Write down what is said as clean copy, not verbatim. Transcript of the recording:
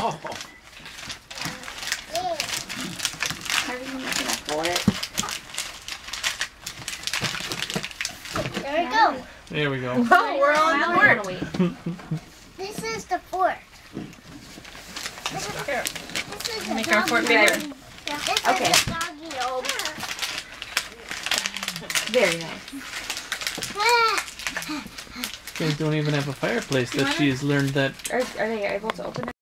Oh. Are you gonna pour it? There we go. There we go. Oh, we're on the board. This is the fork. This is the Make our fork doggy bigger. nose. This Okay. is the doggy nose. Very nice. You guys don't even have a fireplace that she's learned that Are they able to open it?